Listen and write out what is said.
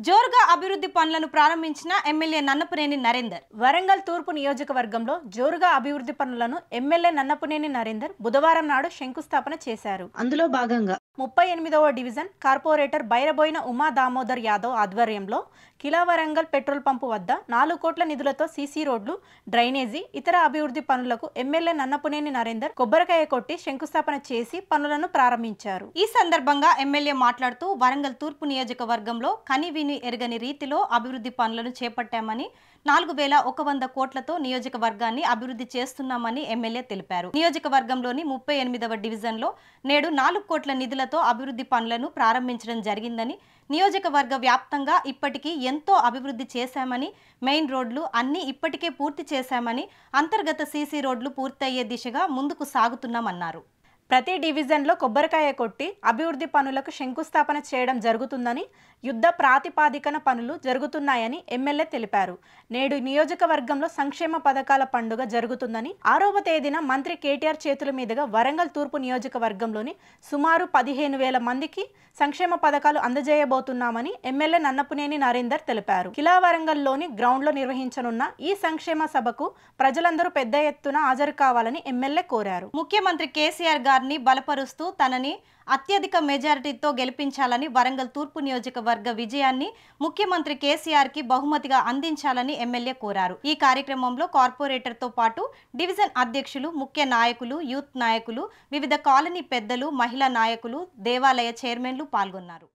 జోరుగా అభివృద్ధి పనులను ప్రారంభించిన ఎమ్మెల్యే నన్నపనేని నరేందర్. వరంగల్ తూర్పు నియోజకవర్గంలో జోరుగా అభివృద్ధి పనులను ఎమ్మెల్యే నన్నపనేని నరేందర్ బుధవారం నాడు శంకుస్థాపన చేశారు. అందులో భాగంగా 38వ డివిజన్ కార్పొరేటర్ బైరబోయిన ఉమా దామోదర్ యాదవ్ ఆధ్వర్యంలో కిలా వరంగల్ పెట్రోల్ పంపు వద్ద 4 కోట్ల నిధులతో సీసీ రోడ్లు, డ్రైనేజీ, ఇతర అభివృద్ధి పనులకు ఎమ్మెల్యే నన్నపనేని నరేందర్ కొబ్బరికాయ కొట్టి శంకుస్థాపన చేసి పనులను ప్రారంభించారు. ఈ సందర్భంగా ఎమ్మెల్యే మాట్లాడుతూ వరంగల్ తూర్పు నియోజకవర్గంలో కనివిని ఎరగని రీతిలో అభివృద్ధి పనులను చేపట్టామని, 4100 కోట్లతో నియోజకవర్గాన్ని అభివృద్ధి చేస్తున్నామని ఎమ్మెల్యే తెలిపారు. నియోజకవర్గంలోని 38వ డివిజన్లో నేడు 4 కోట్ల నిధులతో అభివృద్ధి పనులను ప్రారంభించడం జరిగిందని, నియోజకవర్గ వ్యాప్తంగా ఇప్పటికీ ఎంతో అభివృద్ధి చేశామని, మెయిన్ రోడ్లు అన్నీ ఇప్పటికే పూర్తి చేశామని, అంతర్గత సీసీ రోడ్లు పూర్తయ్యే దిశగా ముందుకు సాగుతున్నామన్నారు. ప్రతి డివిజన్లో కొబ్బరికాయ కొట్టి అభివృద్ధి పనులకు శంకుస్థాపన చేయడం జరుగుతుందని, యుద్ధ ప్రాతిపాదికన పనులు జరుగుతున్నాయని ఎమ్మెల్యే తెలిపారు. నేడు నియోజకవర్గంలో సంక్షేమ పథకాల పండుగ జరుగుతుందని, 6వ తేదీన మంత్రి కేటీఆర్ చేతుల మీదుగా వరంగల్ తూర్పు నియోజకవర్గంలోని సుమారు 15,000 మందికి సంక్షేమ పథకాలు అందజేయబోతున్నామని ఎమ్మెల్యే నన్నపనేని నరేందర్ తెలిపారు. కిలా వరంగల్లోని గ్రౌండ్లో నిర్వహించనున్న ఈ సంక్షేమ సభకు ప్రజలందరూ పెద్ద ఎత్తున హాజరు కావాలని ఎమ్మెల్యే కోరారు. ముఖ్యమంత్రి కేసీఆర్ గారిని బలపరుస్తూ తనని అత్యధిక మెజారిటీతో గెలిపించాలని, వరంగల్ తూర్పు నియోజకవర్గ విజయాన్ని ముఖ్యమంత్రి కేసీఆర్ కి బహుమతిగా అందించాలని ఎమ్మెల్యే కోరారు. ఈ కార్యక్రమంలో కార్పొరేటర్తో పాటు డివిజన్ అధ్యక్షులు, ముఖ్య నాయకులు, యూత్ నాయకులు, వివిధ కాలనీ పెద్దలు, మహిళా నాయకులు, దేవాలయ చైర్మన్లు పాల్గొన్నారు.